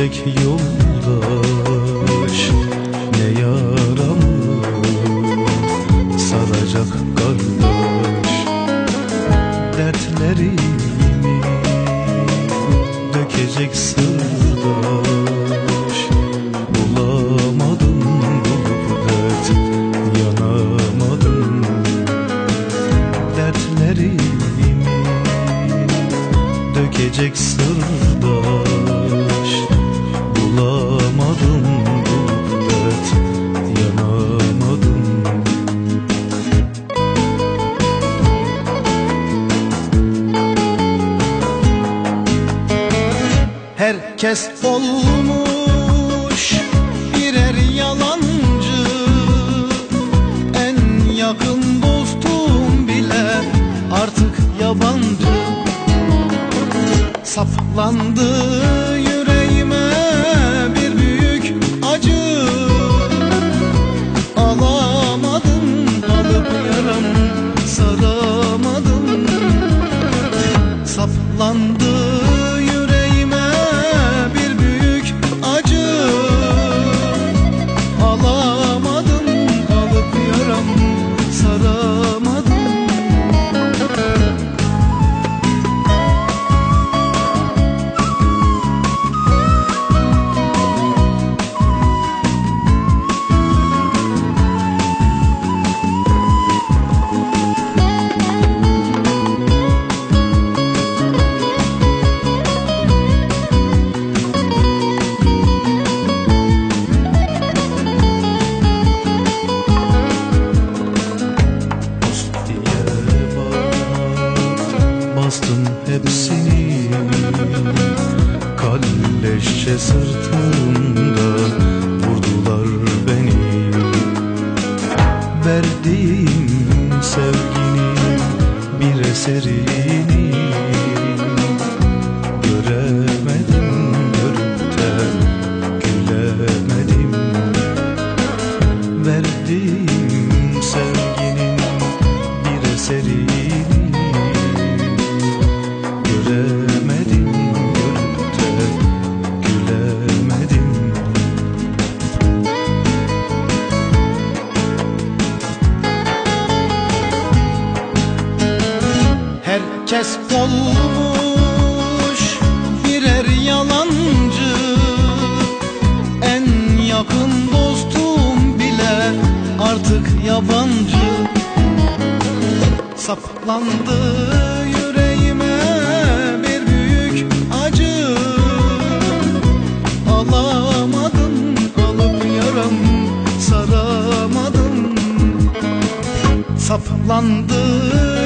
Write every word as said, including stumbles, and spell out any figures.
Gidecek yoldaş ne yaramı saracak kardeş. Dertlerimi dökecek sırdaş, bulamadım bulup dert yanamadım. Dertlerimi dökecek sırdaş, bulamadım bulup dert yanamadım. Herkes olmuş birer yalancı, en yakın dostum bile artık yabancı. Saplandı yüreğime bir büyük acı, alamadım alıp yaram saramadım. Saplandı yüreğime bir büyük acı, alamadım alıp yaram saramadım. Bastım hepsini kalleşçe sırtımda, vurdular beni. Verdiğim sevginin bir eserini göremedim, görüp de gülemedim. Verdiğim sevginin bir eserini göremedim, görüp de gülemedim. Herkes olmuş birer yalancı, en yakın dostum bile artık yabancı. Saplandı yüreğime bir büyük acı, alamadım alıp yaram saramadım. Saplandı